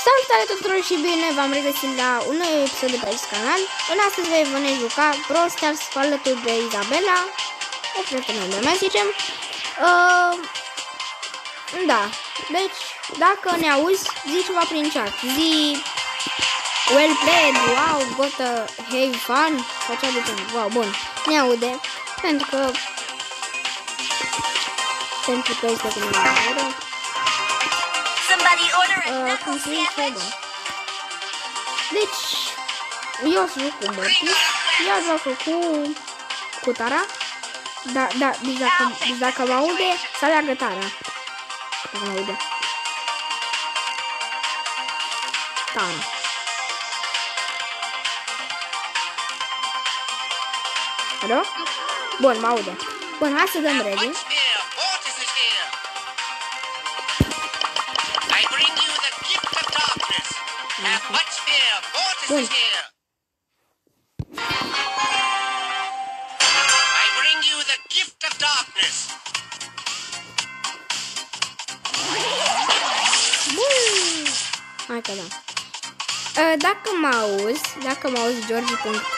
Salutare tuturor și bine v-am regăsit la un nou episod de pe acest canal. În astăzi voi juca Brawl Stars alături de Isabela, o prietenă de mea, zicem. Da, deci dacă ne auzi, zi ceva prin chat. Zi well played, wow, got a have fun, sau cea de genul. Wow, bun, ne aude, pentru că este cu mine. Cum să zic, bun. Deci, eu joc cu Mortis, ea joacă cu Tara. Da, deci dacă mă aude, să aleagă Tara. Dacă mă aude. Tara. Alo? Bun, mă aude. Bun, hai să dăm ready. Bun. Hai că da. Dacă mă auzi, George.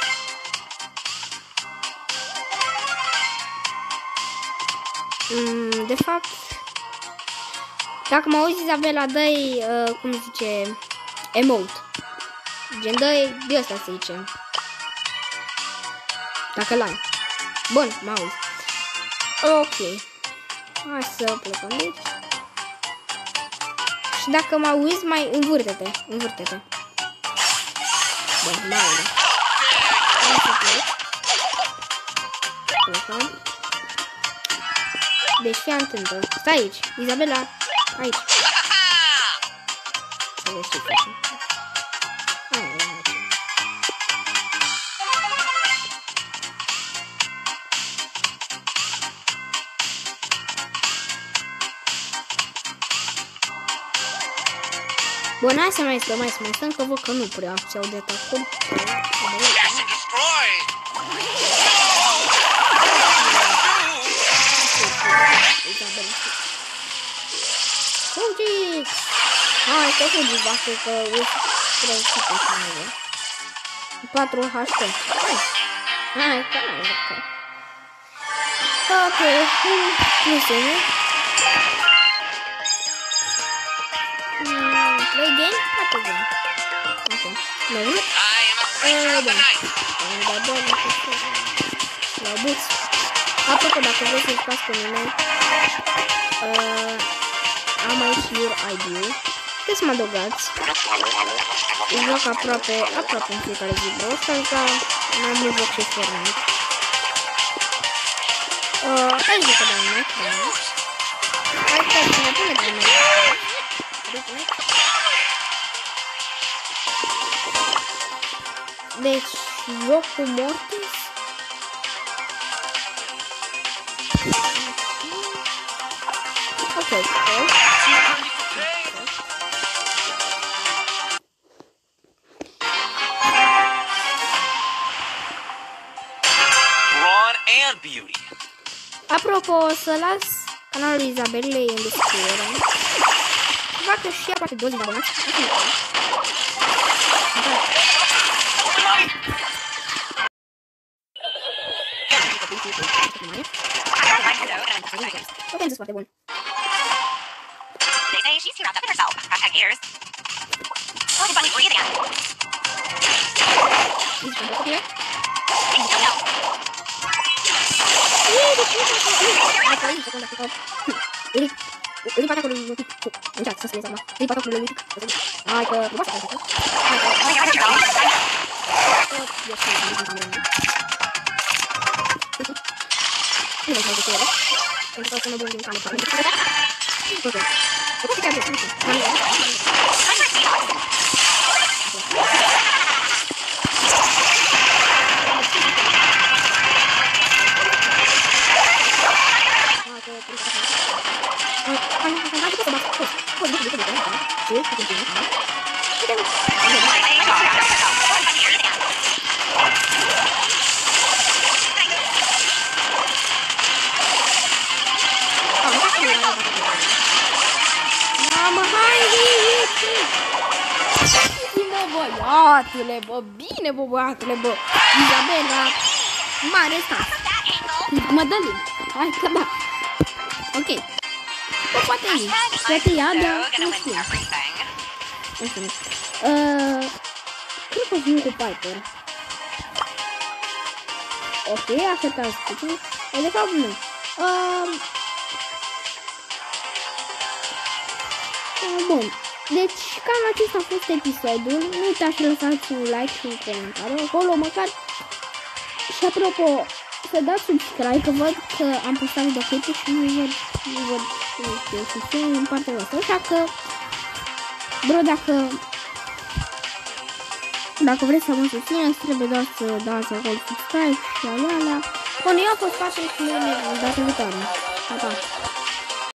De fapt, dacă mă auzi, Isabela, dă-i, cum zice, emote. Gen, dă-i de ăsta, să zicem. Dacă l-ai. Bun, mă auzi. Ok. Hai să plecăm de aici. Și dacă mă auzi, mai învârte-te. Învârte-te. Bun, mă auzi. Hai să plec. Plecăm. Deci fii atentă. Stai aici, Isabela. Aici. Să vezi ce facem. Bun, hai să mai stăm, că văd că nu prea se aude acum. Fugiți! Hai să fugiți, dacă că trebuie să faci mai 4 HP. Hai, că n-ai jucat. Ok, nu se nu. Play game? Play game. Ok. Nu vrut? Bun. La buț. Apropo, dacă vreți să jucați cu mine, am aici your ID-ul. Puteți să mă adăugați. Îi joc aproape în fiecare zi Brawl Stars, dar mai mult joc și Fortnite. Hai joc de mine. Hai să ne pune de mine. Deci, joc cu Mortis. Ok, apropo, o să las canalul Isabelei în descriere. Facă și ea poate 20 de abonați. Potență foarte bun. Îi patacul lui Lutic. Înceat să scrieți acum. Îi patacul lui Lutic. Hai că nu poate să facă. Nu mai să facă. Pentru că sună bun din cameră. Ok. O poate chiar de sunt. Mama, hi! băiatule, bă, bine, bă, băiatule, bă. Izabela, mare stat. Mădălin, hai că da. Ok. Bă, poate ea, dar nu știu. Nu știu. Cred că vin cu Piper. Ok, așteptați puțin. De fapt, nu. Bun. Deci, cam acesta a fost episodul. Nu uitați să lăsați un like și un comentariu acolo, măcar. Și apropo, să dați subscribe, că văd că am postat videoclipe și nu văd susțin în partea voastră. Așa că, bro, dacă vreți să mă susțineți, trebuie doar să dați acolo subscribe și alea. Bun, eu am fost Patrick și ne vedem data viitoare. Pa, pa!